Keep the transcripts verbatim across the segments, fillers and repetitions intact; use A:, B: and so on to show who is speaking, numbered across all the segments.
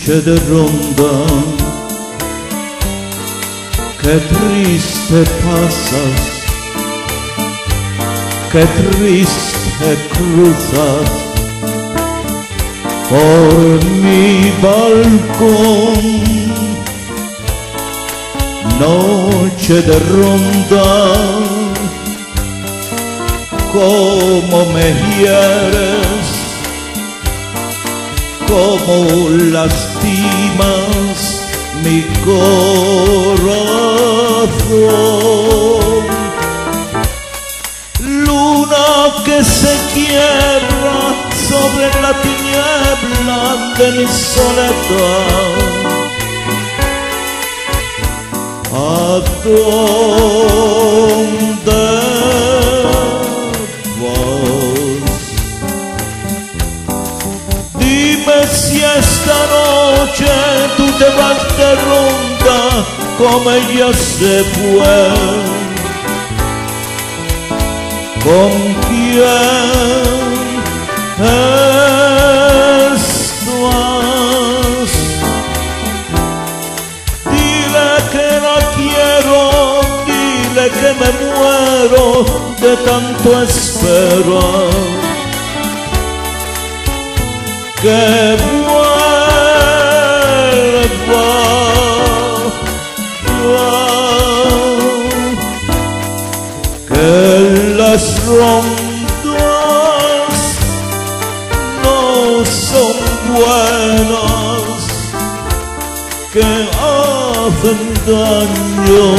A: noche de ronda, qué triste pasas, qué triste cruzas por mi balcón. Noche de ronda, cómo me hieres, cómo lastimas mi corazón. Luna que se quiebra sobre la tiniebla de mi soledad. ¿A dónde vas? Dime si esta noche tú te vas de ronda como ella se fue. ¿Con quién estás? Dile que la quiero, dile que me muero de tanto esperar. Que vuelva, que las rondas no son buenas, que hacen daño,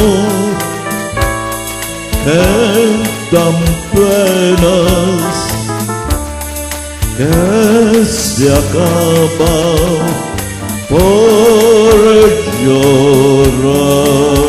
A: que dan penas, que se acaba por llorar.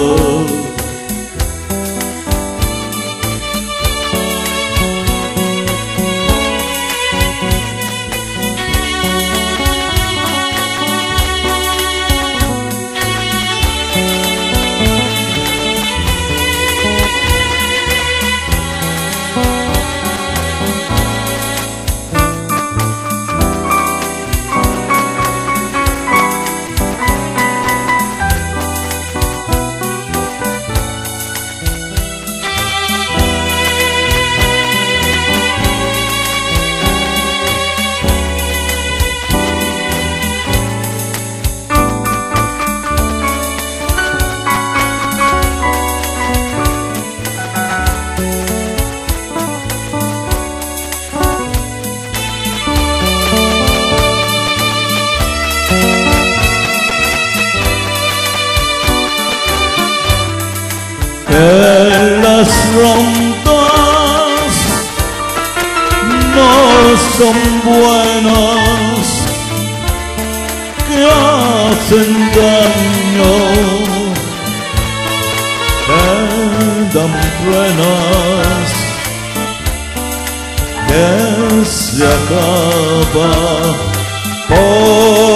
A: Que las rondas no son buenas, que hacen daño, que dan penas, que se acaba por